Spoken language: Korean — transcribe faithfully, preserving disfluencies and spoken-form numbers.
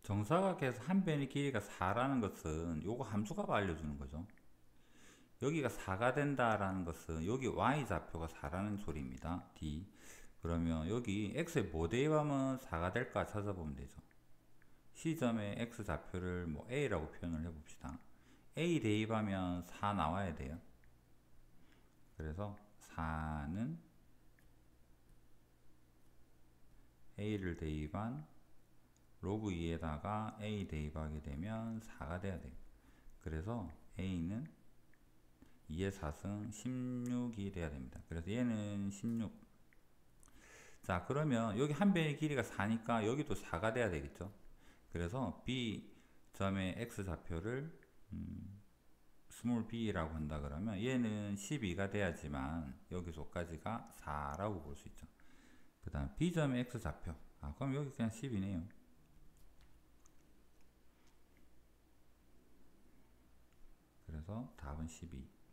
정사각에서 한 변의 길이가 사라는 것은 요거 함수값 알려주는 거죠. 여기가 사가 된다라는 것은 여기 y좌표가 사라는 소리입니다. D. 그러면 여기 x에 뭐 대입하면 사가 될까 찾아보면 되죠. C점의 x좌표를 뭐 a라고 표현을 해봅시다. a 대입하면 사 나와야 돼요. 그래서 사는 a를 대입한 로그 이에다가 a 대입하게 되면 사가 돼야 돼요. 그래서 a는 이의 사승 십육이 돼야 됩니다. 그래서 얘는 십육. 자, 그러면 여기 한 변의 길이가 사니까 여기도 사가 돼야 되겠죠. 그래서 b 점의 x좌표를 음, 스몰 b라고 한다 그러면 얘는 십이가 돼야지만 여기서까지가 사라고 볼 수 있죠. 그 다음 b점의 x좌표. 아, 그럼 여기 그냥 십이네요. 그래서 답은 십이.